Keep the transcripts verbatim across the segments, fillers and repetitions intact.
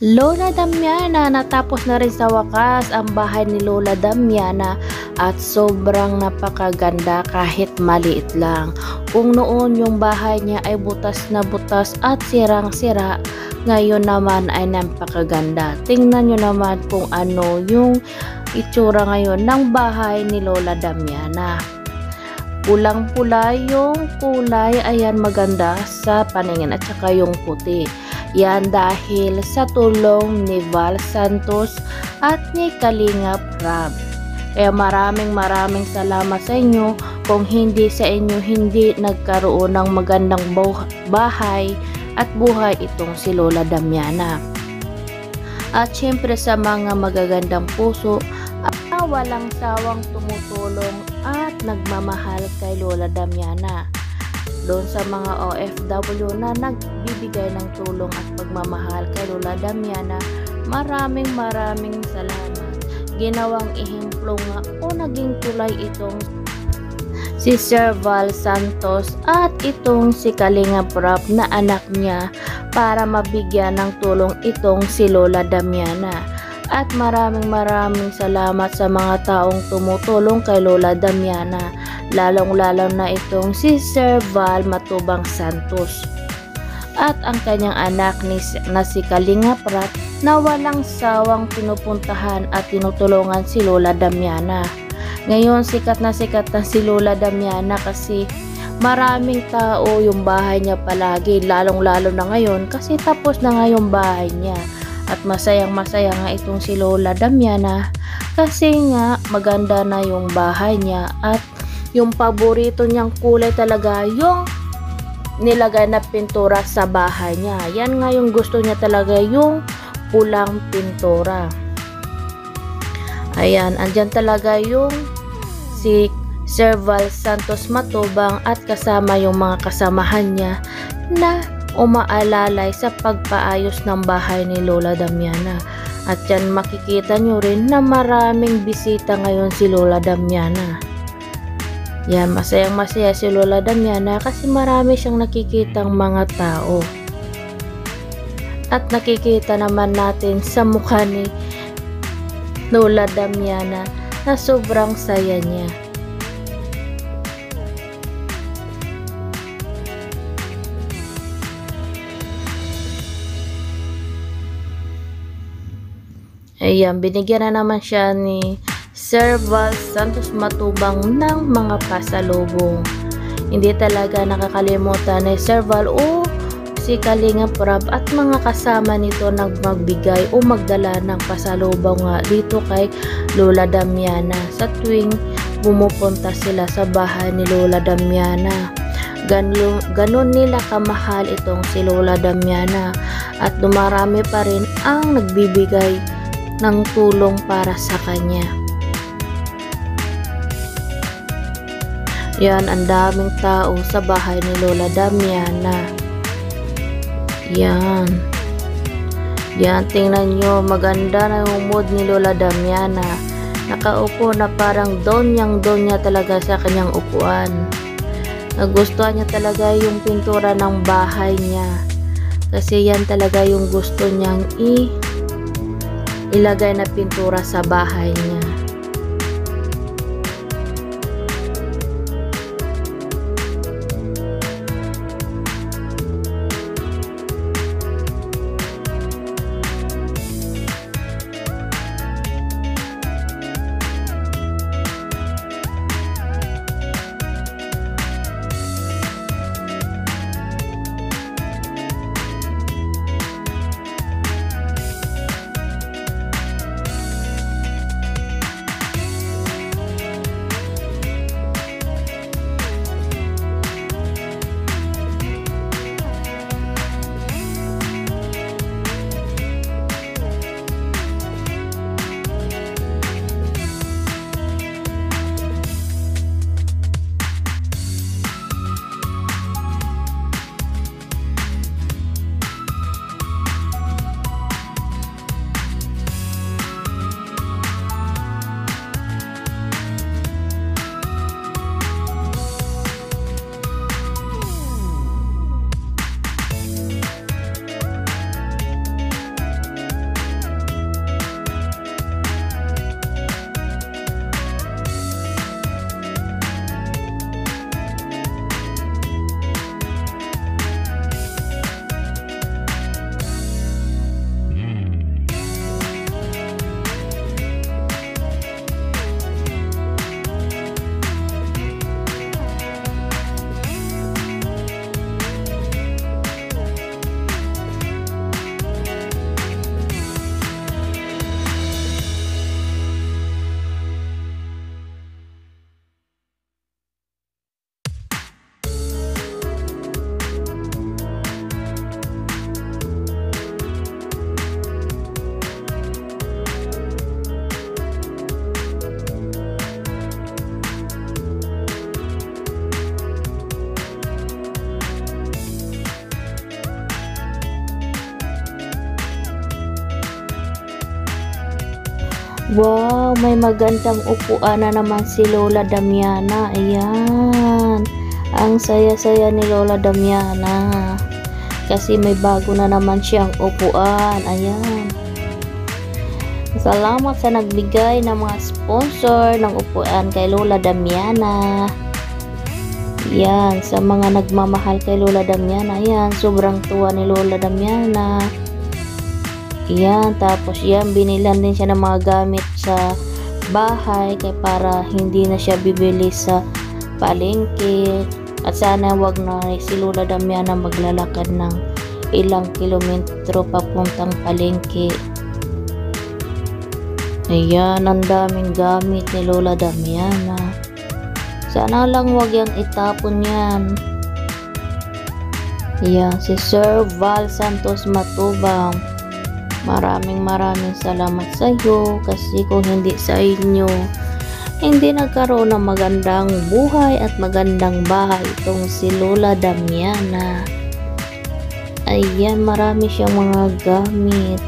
Lola Damiana, natapos na rin sa wakas ang bahay ni Lola Damiana at sobrang napakaganda kahit maliit lang. Kung noon yung bahay niya ay butas na butas at sirang-sira, ngayon naman ay napakaganda. Tingnan nyo naman kung ano yung itsura ngayon ng bahay ni Lola Damiana. Pulang-pula yung kulay, ayan, maganda sa paningin, at saka yung puti. Yan dahil sa tulong ni Val Santos at ni Kalingap Rab. Kaya maraming maraming salamat sa inyo. Kung hindi sa inyo, hindi nagkaroon ng magandang bahay at buhay itong si Lola Damiana. At syempre sa mga magagandang puso at walang sawang tumutulong at nagmamahal kay Lola Damiana. Doon sa mga O F W na nagbibigay ng tulong at pagmamahal kay Lola Damiana, maraming maraming salamat. Ginawang ehemplo nga o naging tulay itong si Sir Val Santos at itong si Kalingap Rab na anak niya para mabigyan ng tulong itong si Lola Damiana. At maraming maraming salamat sa mga taong tumutulong kay Lola Damiana, lalong-lalo na itong si Sir Val Matubang Santos at ang kanyang anak ni, na si Kalingap Rab na walang sawang pinupuntahan at tinutulungan si Lola Damiana. Ngayon sikat na sikat na si Lola Damiana kasi maraming tao yung bahay niya palagi, lalong-lalo na ngayon kasi tapos na nga yung bahay niya. At masayang masaya nga itong si Lola Damiana kasi nga maganda na yung bahay niya at yung paborito niyang kulay talaga yung nilagay na pintura sa bahay niya. Yan nga yung gusto niya talaga, yung pulang pintura. Ayan, andyan talaga yung si Sir Val Santos Matubang at kasama yung mga kasamahan niya na umaalalay sa pagpaayos ng bahay ni Lola Damiana. At yan makikita nyo rin na maraming bisita ngayon si Lola Damiana. Yan, masayang masaya si Lola Damiana kasi marami siyang nakikitang mga tao. At nakikita naman natin sa mukha ni Lola Damiana na sobrang saya niya. Ayan, binigyan na naman siya ni Sir Val Santos Matubang ng mga pasalubong. Hindi talaga nakakalimutan ni Sir Val o si Kalingap Rab at mga kasama nito nagmagbigay o magdala ng pasalubong nga dito kay Lola Damiana sa tuwing bumupunta sila sa bahay ni Lola Damiana. Ganun, ganun nila kamahal itong si Lola Damiana at dumarami pa rin ang nagbibigay ng tulong para sa kanya. Yan, ang daming tao sa bahay ni Lola Damiana. Yan. Yan, tingnan nyo, maganda na yung mood ni Lola Damiana. Nakaupo na parang donyang-donya talaga sa kanyang upuan. Nagustuhan niya talaga yung pintura ng bahay niya. Kasi yan talaga yung gusto niyang i ilagay na pintura sa bahay niya. Wow, may magandang upuan na naman si Lola Damiana. Ayan. Ang saya-saya ni Lola Damiana. Kasi may bago na naman siyang upuan. Ayan. Salamat sa nagbigay ng mga sponsor ng upuan kay Lola Damiana. Yan, sa mga nagmamahal kay Lola Damiana. Yan, sobrang tuwa ni Lola Damiana. Yan, tapos yan, binilan din siya ng mga gamit sa bahay kay para hindi na siya bibili sa palengke. At sana wag na si Lola Damiana maglalakad ng ilang kilometro papuntang palengke. Ayan, ang daming gamit ni Lola Damiana. Sana lang wag yang itapon yan. Ayan, si Sir Val Santos Matubang. Maraming maraming salamat sa iyo kasi kung hindi sa inyo, hindi nagkaroon ng magandang buhay at magandang bahay itong si Lola Damiana. Ayan, marami siyang mga gamit.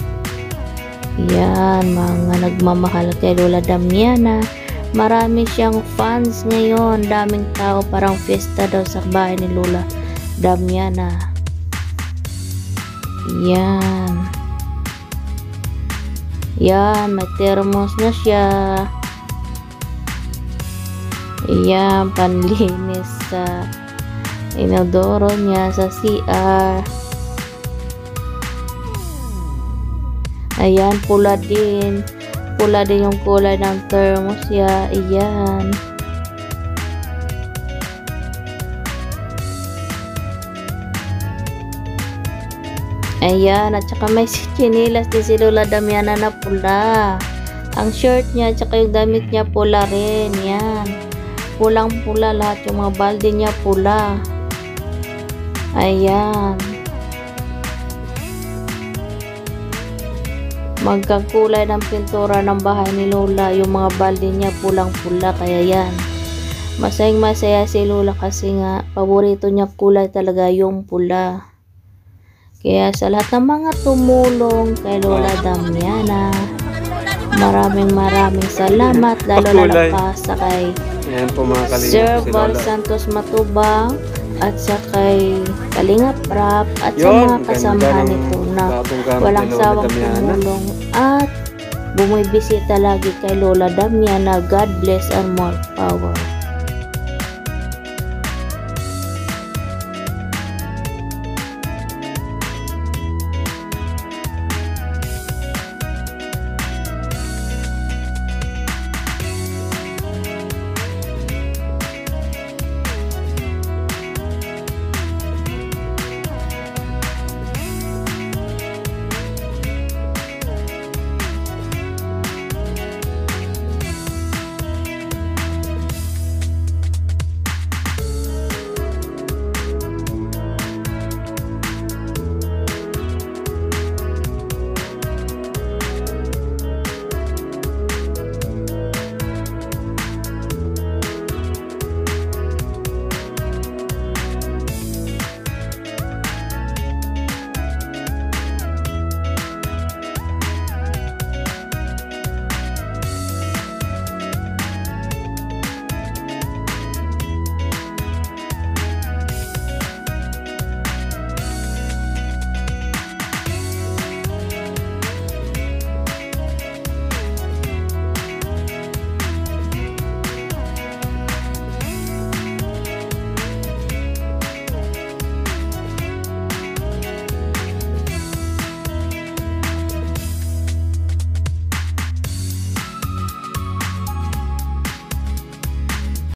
Yan, mga nagmamahal kay Lola Damiana. Marami siyang fans ngayon. Daming tao, parang fiesta daw sa bahay ni Lola Damiana. Yan. Yan, may thermos na siya. Yan, panlinis sa inodoro niya sa C R. Ayan, pula din. Pula din yung kulay ng thermos niya. Ayan. Ayan, at saka may chinilas din si Lola Damiana na pula. Ang shirt niya, at saka yung damit niya pula rin. Yan. Pulang-pula lahat. Yung mga balde niya pula. Ayan. Magkakulay ng pintura ng bahay ni Lola. Yung mga balde niya pulang-pula. Kaya yan. Masayang masaya si Lola kasi nga paborito niya kulay talaga yung pula. Kaya sa lahat ng mga tumulong kay Lola Damiana, maraming maraming salamat, lalo na pa sa kay Sir Val Santos Matubang at sa kay Kalinga Prap at sa mga kasamahan nito na walang sawang tumulong at bumibisita lagi kay Lola Damiana. God bless and more power.